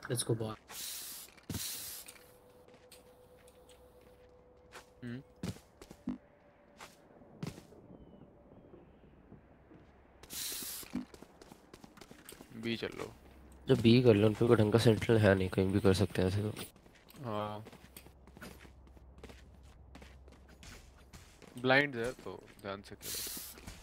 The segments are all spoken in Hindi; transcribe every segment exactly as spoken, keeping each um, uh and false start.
Let's go boy. Hmm B चल लो। जब बी कर लो, उन पे कोई ढंग का सेंट्रल है नहीं, कहीं भी कर सकते हैं ऐसे तो। हाँ ब्लाइंड है तो ध्यान से खेलो।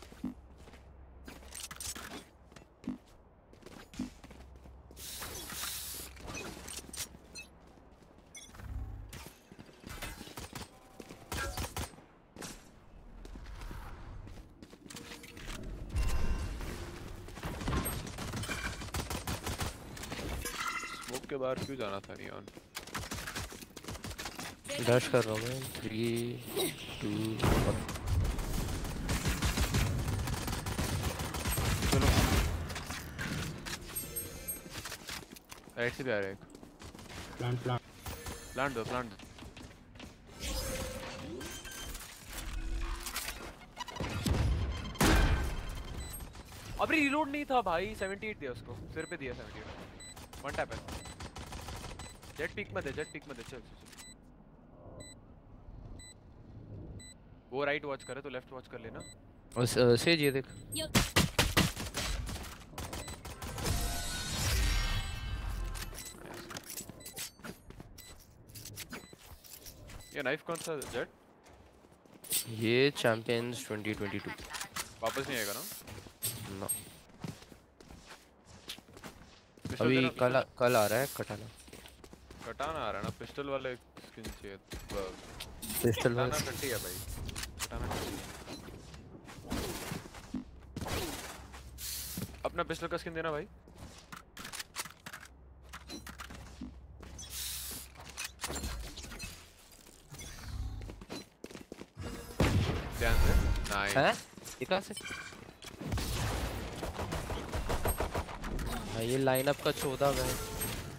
स्मोक के बाहर क्यों जाना था नियॉन? डैश कर रहा हूँ मैं। Three two one. चलो राइट से भी आ रहा है एक। प्लांट प्लांट प्लांट दो प्लांट दो। अबे रिलोड नहीं था भाई। अठहत्तर दिया उसको, सिर पे दिया अठहत्तर। वन टैप है। जेट पिक में दे, जेट पिक में दे। चल चल चल। वो राइट वॉच करे तो लेफ्ट वॉच कर लेना। और स- सेज ये देख। ये नाइफ कौन सा जेट? ये चैंपियंस ट्वेंटी ट्वेंटी टू। वापस नहीं आएगा ना? ना, पिस्टल अभी देना, कल पिस्टल। कल आ रहा है कटाना। कटाना आ रहा है ना? पिस्टल वाले स्किन चाहिए। पिस्टल कटाना वाले कट्टी है भाई। कटाना कट्टी है। अपना पिस्टल का स्किन देना भाई। ध्यान से। नाइस। है ये कहाँ से? हाँ, ये लाइनअप का चौदह में है।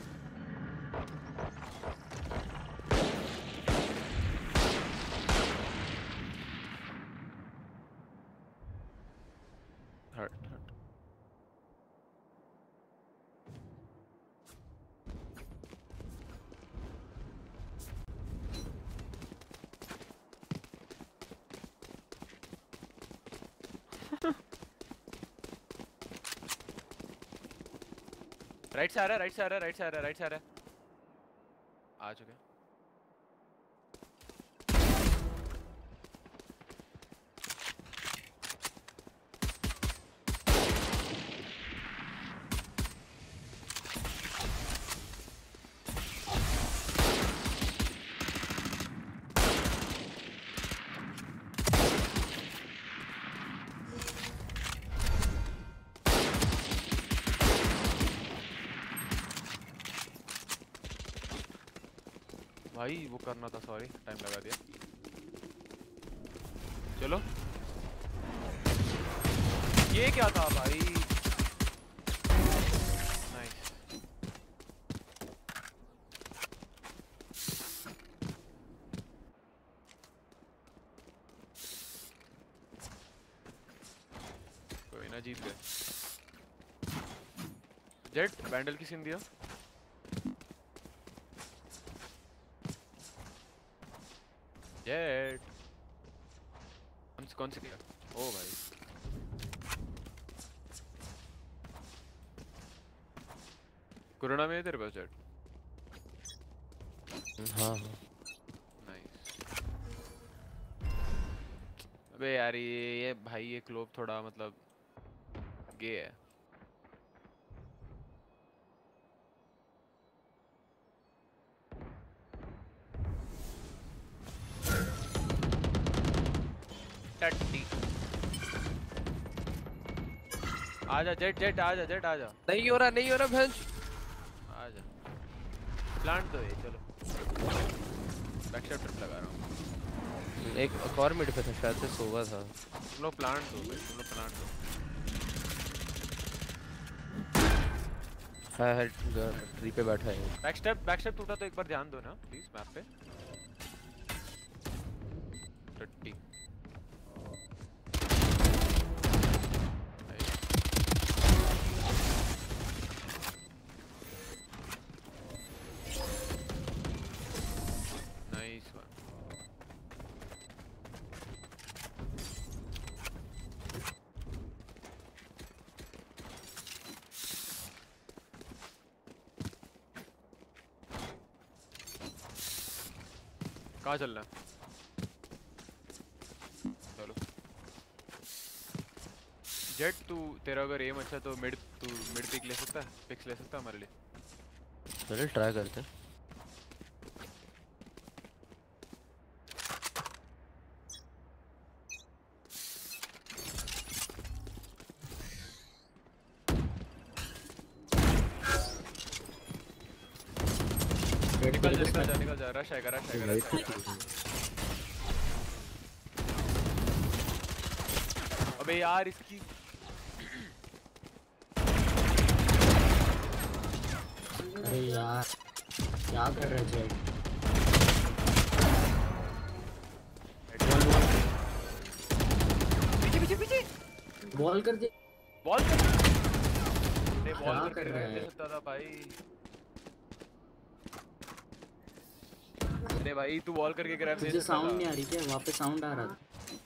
हट हट। राइट से आ रहा है, राइट से आ रहा है, राइट से आ रहा है, राइट से आ रहा है। आ चुके हैं। भाई वो करना था, सॉरी टाइम लगा दिया। चलो ये क्या था भाई? नाइस। कोई ना, जीत गए। जेट बैंडल की स्किन दिया। जेट कौन सी कौन सी दिया? ओ भाई कोरोना में है तेरे पास जेट? हाँ हाँ। नाइस। अबे यार ये ये भाई ये क्लोब थोड़ा मतलब गे है। टट्टी। आजा जेट, जेट आजा, जेट आजा। नहीं हो रहा, नहीं हो रहा भैंस। आजा प्लांट तो ये। चलो बैकशॉट ट्रिप लगा रहा हूँ। एक एक और मिड पे था शायद से, सोवा था। तुम लोग प्लांट दो भाई, तुम लोग प्लांट दो। है है ट्री पे बैठा है। बैक स्टेप, बैक स्टेप टूटा तो एक बार ध्यान दो ना प्लीज मैप पे। टट्टी। कहाँ चलना है? चलो जेट, तू तेरा अगर एम अच्छा तो मिड तू मिड पिक ले सकता है, पिक्स ले सकता है हमारे लिए। चलो ट्राई करते हैं। निकल जा निकल जा निकल जा, रश आएगा रश आएगा रश आएगा। अबे यार इसकी अरे यार क्या कर रहे थे? पीछे पीछे पीछे बॉल कर दे। बॉल कर ने बॉल क्या कर कर रहा है? सकता था भाई। अरे भाई तू बॉल करके ग्रैब दे तुझे सकता साउंड था। नहीं आ रही क्या? वहाँ पे साउंड आ रहा था।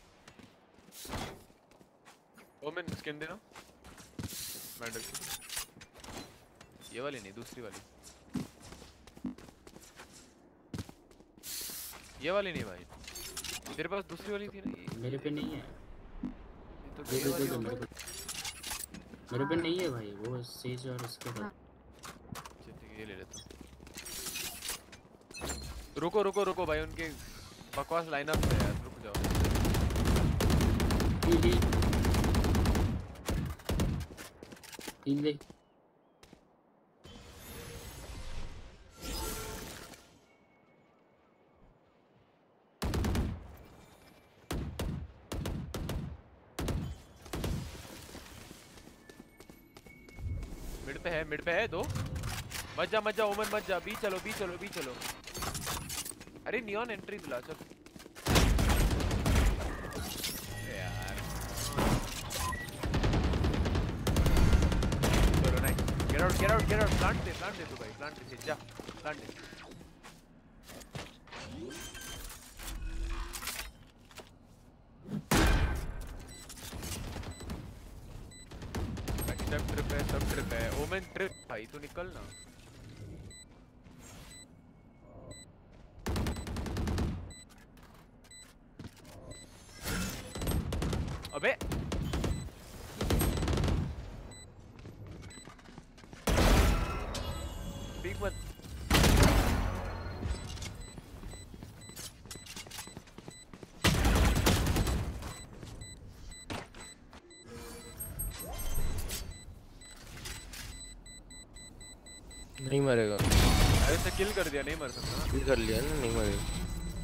ओमेन स्किन देना मैंडल की, ये वाली नहीं दूसरी वाली, ये वाली नहीं भाई, तेरे पास दूसरी वाली थी ना ये। मेरे पे नहीं है। ये तो दे ये दे वाली दे दे होगी। मेरे पे। मेरे पे नहीं है भाई, वो सेज और उसके बाद। अच्छा ठीक है ये ले लेता हूँ। रुको रुको रुको भाई, उनके बकवास लाइनअप है यार, रुक जाओ। हील हील हील दे। मिड पे है, मिड पे है दो। मत जा मत जा ओमन मत जा, बी चलो बी चलो बी चलो। अरे नियॉन एंट्री दिला चल यार। चलो nice, get out get out get out. Plant दे प्लांट दे तू भाई, प्लांट दे जा, प्लांट दे। सब ट्रिप है सब ट्रिप है ओमेन ट्रिप भाई, तू निकल ना। अबे पीक मत। नहीं मरेगा। अरे से किल कर दिया, नहीं मर सकता। किल कर लिया ना, नहीं मरेगा।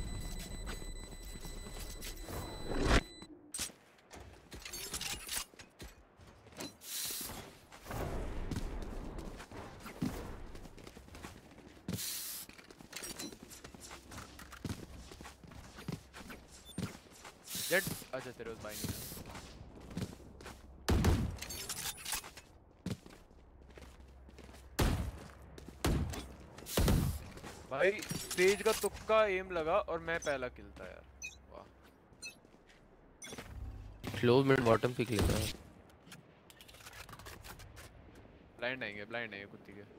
जेट अच्छा तेरे पास बाइंग है। भाई तेज का तुक्का एम लगा और मैं पहला किल था यार, वाह। क्लोज मिड बॉटम पिक लेता है। ब्लाइंड आएंगे ब्लाइंड आएंगे कुत्ती के।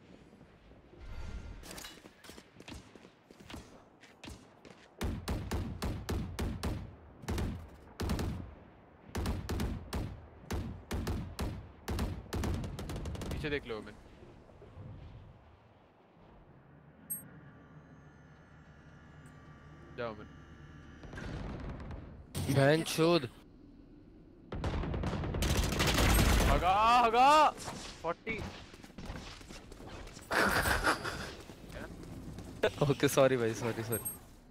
पीछे देख लो मैं। जाओ मैं। बहन चोद। हगा हगा चालीस। ओके सॉरी भाई, सॉरी सॉरी।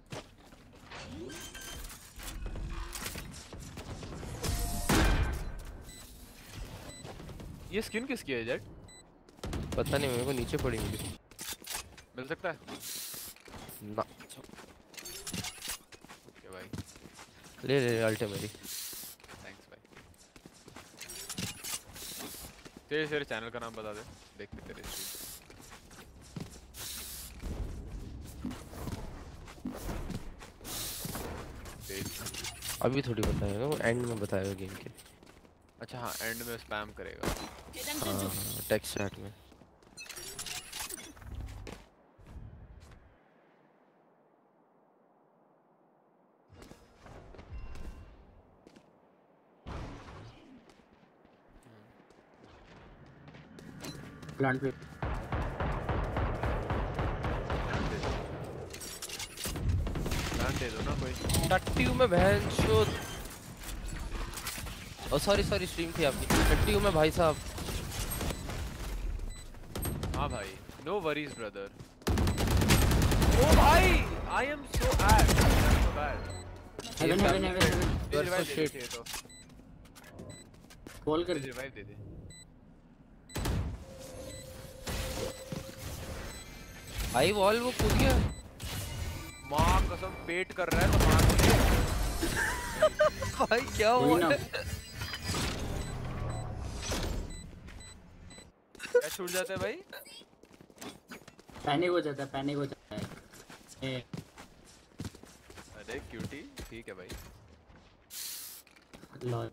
ये स्किन किसकी है जेट? पता नहीं, मेरे को नीचे पड़ी मुझे। मिल सकता है ना ओके भाई, ले ले अल्टे मेरी। थैंक्स भाई। तेरे तेरे चैनल का नाम बता दे, देखते तेरे स्ट्रीम। अभी थोड़ी बताएगा वो, एंड में बताएगा गेम के। अच्छा हाँ एंड में स्पैम करेगा। हाँ हाँ टेक्स्ट चैट में। प्लांट पे ध्यान दे दो ना कोई। टट्टी हूँ मैं बहन चोद। ओ सॉरी सॉरी स्ट्रीम थी आपकी। टट्टी हूँ मैं भाई साहब। हाँ भाई नो वरीज ब्रदर। ओ भाई आई एम सो एड so bad. Haven Haven Haven Haven revive दे दे तो कॉल कर रिवाइव दे दे। भाई वॉल वो कूद गया। माँ कसम पेट कर रहा है तो मार दे। भाई क्या वही हुआ? ना। क्या छूट जाता है भाई? पैनिक हो जाता है पैनिक हो जाता है। ए, अरे क्यूटी ठीक है भाई। लॉल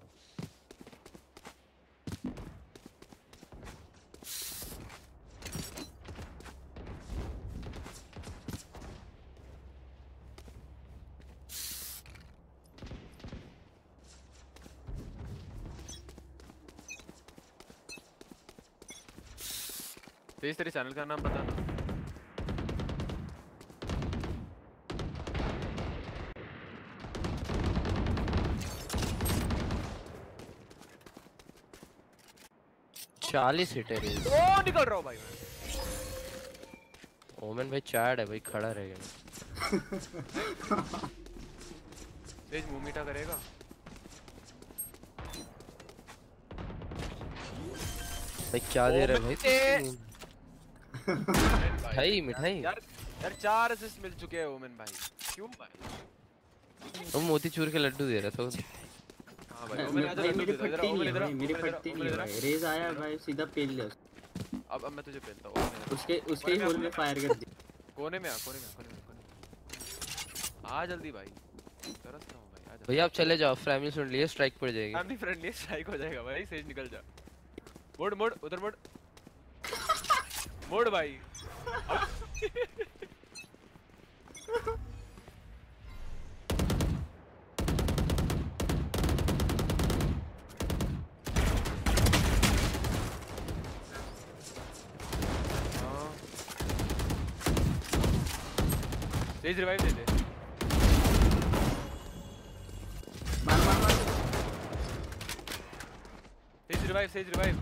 तेज तेरे चैनल का नाम बताना। चालीस हिट है रेस। ओ निकल रहा हूँ भाई मैं। ओमेन भाई चैड है भाई खड़ा रहेगा। तेज मुंह मीठा करेगा। भाई क्या दे रहा है भाई? भाई मिठाई मिठाई। यार यार चार असिस्ट मिल चुके हैं ओमेन भाई। क्यों भाई? वो मोतीचूर के लड्डू दे रहा था। हाँ भाई ओमेन आजा भाई लड्डू मेरी दे दो इधर फटती ओमेन नहीं है इधर भाई मेरी ओमेन इधर फटती ओमेन नहीं है इधर। भाई। रेज आया भाई सीधा पेल लिया उसको। अब अब मैं तुझे पेलता हूँ ओमेन इधर। उसके उसके ही होल में फायर कर दिया। कोने में आ कोने में आ कोने में कोने में आ जल्दी भाई। तरस रहा हूँ भाई आजा। भैया आप चले जाओ फ्रैमिल सुन लिए स्ट्राइक पड़ जाएगी। फैमिली फ्रेंडली स्ट्राइक हो जाएगा भाई। सेज निकल जा। मोड़ मोड़ उधर मोड़ मोड़ भाई। तेज रिवाइव दे दे। मार मार मार तेज रिवाइव तेज रिवाइव।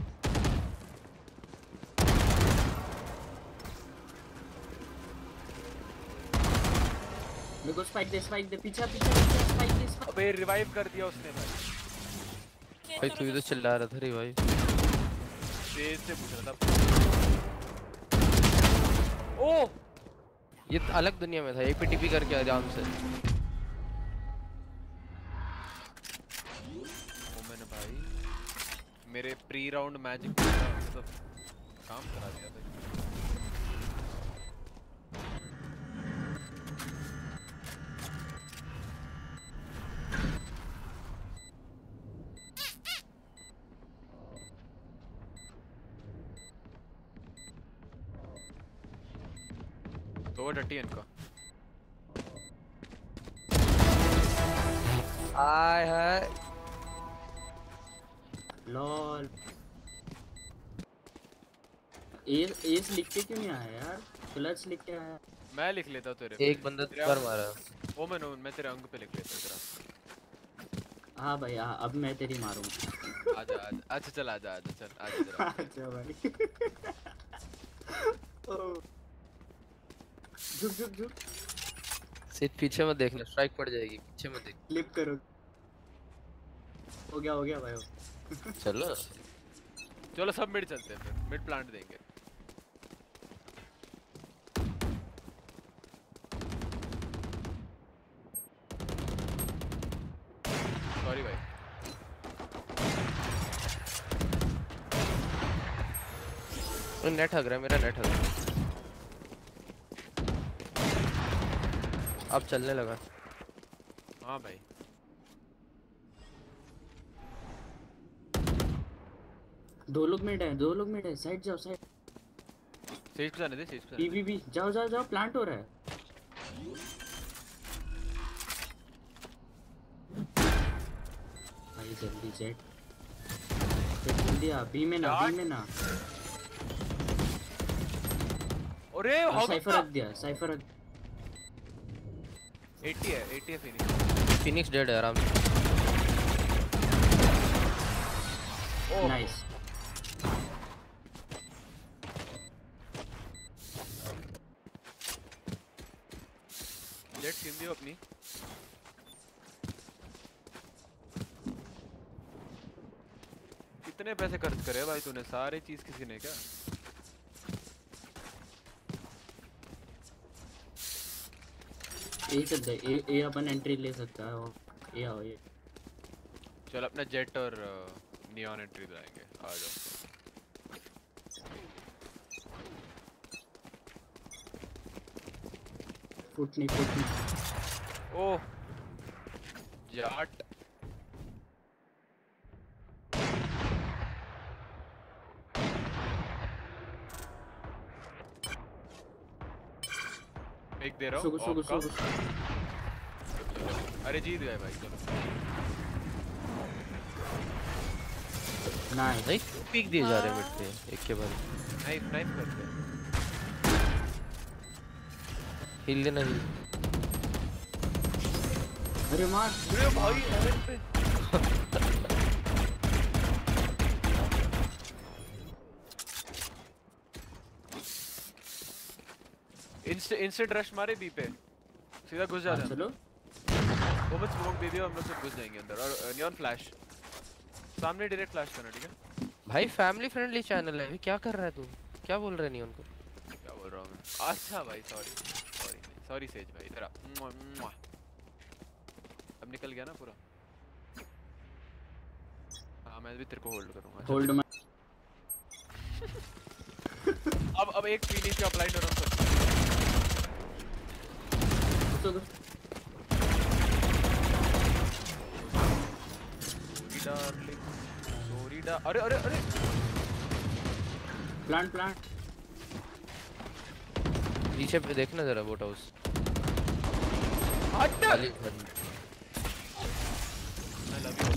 मेरे को स्पाइक दे स्पाइक दे पीछे पीछे पीछे स्पाइक दे स्पाइक। अबे रिवाइव कर दिया उसने भाई। भाई तू इधर चिल्ला रहा था रे भाई। तेज से पूछ रहा था। ओ ये अलग दुनिया में था। एक पे टीपी करके आराम से। ओ मैंने भाई मेरे प्री राउंड मैजिक मतलब काम करा दिया भाई। तो डटी इनका। आय हाय लॉल। एस एस लिख के क्यों नहीं आया यार? क्लच लिख के आया। मैं लिख लेता तेरे एक बंदा पर मारा। ओ मैं मैं तेरे अंग पे लिख लेता तेरा। हाँ भाई हाँ अब मैं तेरी मारूंगा। आजा आजा अच्छा चल आजा आजा चल आजा तेरा। अच्छा भाई। झुक झुक झुक। सिर्फ पीछे मत देखना स्ट्राइक पड़ जाएगी। पीछे मत देख। फ्लिप करो। हो गया हो गया भाई। चलो चलो सब मिड चलते हैं फिर मिड प्लांट देंगे। सॉरी भाई। तो नेट हग रहा है मेरा नेट हग रहा है। अब चलने लगा। हाँ भाई दो लोग मिड है दो लोग मिड है। साइड जाओ साइड। सेज पे जाने दे सेज पे जाने दे। पीवीबी जाओ जाओ जाओ प्लांट हो रहा है। भाई जल्दी जेट जल्दी आ। बी में ना बी में ना। अरे साइफर रख दिया, साइफर रख। अस्सी है, अस्सी है फिनिक्स। फिनिक्स डेड है आराम से। नाइस। जेट छीन दियो अपनी। कितने पैसे खर्च करे भाई तूने? सारे चीज किसी ने क्या? ए चल दे, ए ए अपन एंट्री ले सकता है। और ये आओ ये। चल अपना जेट और नियॉन एंट्री लाएंगे। आ जाओ। फुट नहीं, फुट नहीं। ओह जाट। एक दे रहा हूँ। गुस्सो गुस्सो गुस्सो। अरे जीत गए भाई। चलो नाइस। नहीं पीक दिए जा रहे हैं मिड पे एक के बाद। नाइफ नाइफ करते हैं। हिल देना हिल। अरे मार। अरे भाई हेवन पे। इंस्टेंट इंस्टेंट रश मारे बी पे। सीधा घुस जाते हैं। चलो। वो बस स्मोक दे दिया, हम लोग सब घुस जाएंगे अंदर। और नियॉन फ्लैश सामने डायरेक्ट फ्लैश करना, ठीक है भाई? फैमिली फ्रेंडली चैनल है, क्या कर रहा है तू? क्या बोल रहा है नियॉन को? क्या बोल रहा हूँ मैं? अच्छा भाई सॉरी सॉरी सॉरी सेज भाई। इधर आ। अब निकल गया ना पूरा। हाँ मैं भी तेरे को होल्ड करूँगा। होल्ड में। अब अब एक फिनिश का अप्लाई करो सब। गुस्सो गुस्सो। डार्लिंग सॉरी डा। अरे अरे अरे प्लांट प्लांट। पीछे पे देखना जरा बोट हाउस। हट। खाली मैं लव यू।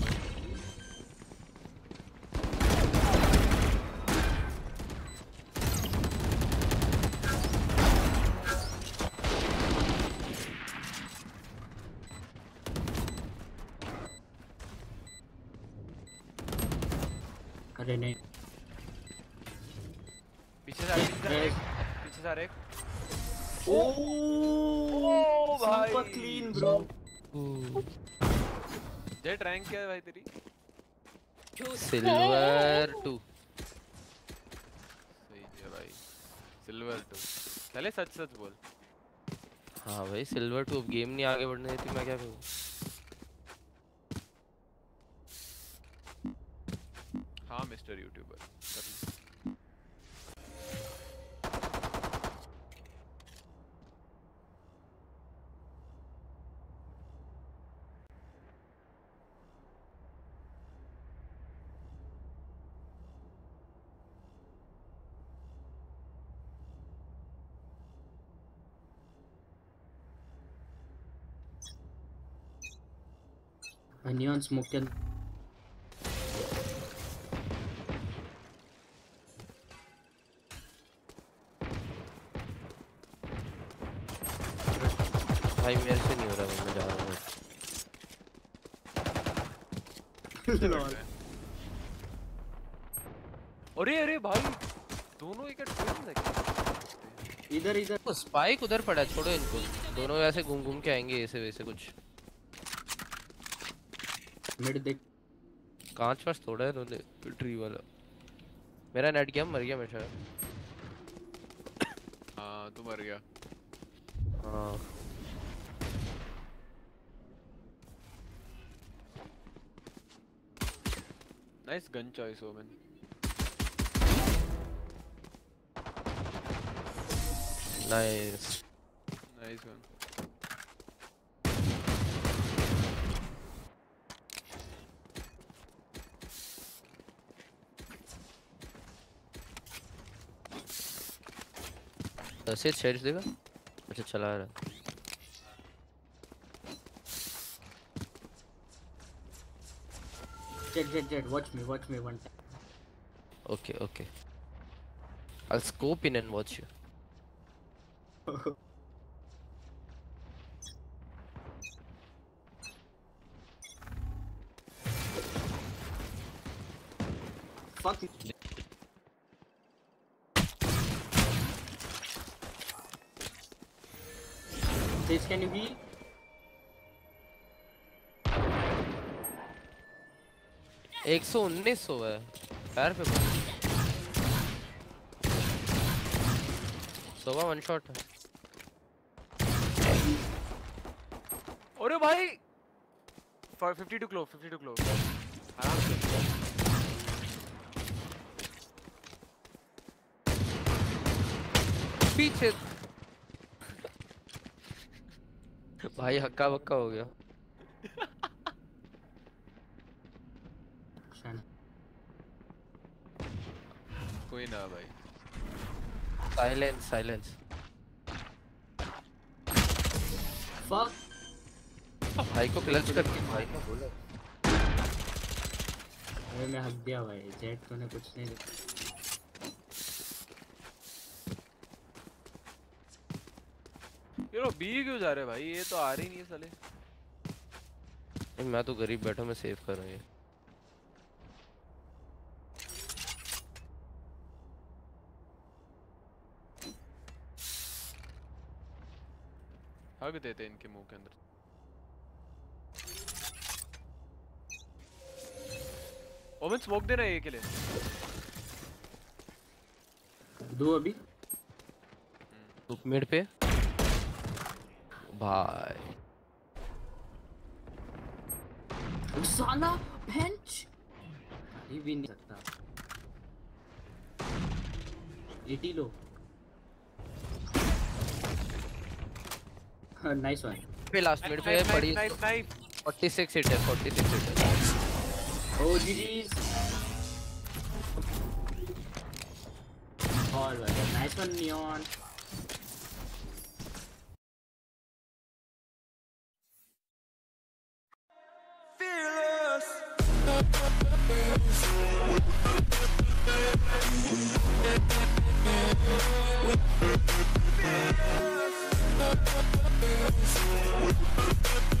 अरे नहीं। पीछे से आ रहे, पीछे से आ रहे, पीछे से आ रहे। ओह भाई। Super clean bro. Jett rank क्या है भाई तेरी? Silver two. सही है भाई। Silver two. चले सच सच बोल। हाँ भाई सिल्वर टू। अब गेम नहीं आगे बढ़ने देती, मैं क्या करूँ? हाँ मिस्टर यूट्यूबर। नियॉन स्मोक के भाई मेरे से नहीं हो रहा, मैं जा रहा हूँ। अरे अरे भाई दोनों एक ट्विंस है। इधर इधर। तो स्पाइक उधर पड़ा है, छोड़ो इनको। दोनों ऐसे घूम घूम के आएंगे ऐसे वैसे कुछ। मिड देख। कांच पास थोड़ा है इन्होंने ट्री वाला। मेरा नेट गया, मर गया मैं शायद। हाँ तू मर गया। हाँ nice gun choice Omen. Nice nice gun. ऐसे शेड्स देगा। अच्छा चला रहा। Jet, jet, jet. Watch me, watch me one time. Okay, okay. I'll scope in and watch you. Fuck. This can you be? एक सौ उन्नीस सौ है पैर पे सोवा वन शॉट है। अरे भाई फिफ्टी टू क्लो फिफ्टी टू क्लो आराम से। पीछे भाई हक्का बक्का हो गया। कोई ना भाई। Silence silence. Fuck. भाई को क्लच करके भाई को बोला। अरे मैं हक दिया भाई, जेट को ने कुछ नहीं देखा। ये लोग बी क्यों जा रहे हैं भाई? ये तो आ रही नहीं है साले। मैं तो गरीब बैठा मैं सेव कर रहा हूँ। हग देते इनके मुंह के अंदर। ओवन स्मोक देना ये के लिए। दो अभी तो मिड पे भाई साला बेंच ये भी नहीं सकता। Eighty low. हाँ नाइस वन। पे लास्ट मिड पे बड़ी knife knife forty six hit है फोर्टी सिक्स हिट है। ओ जीजीस और नाइस वन नियॉन। Fearless.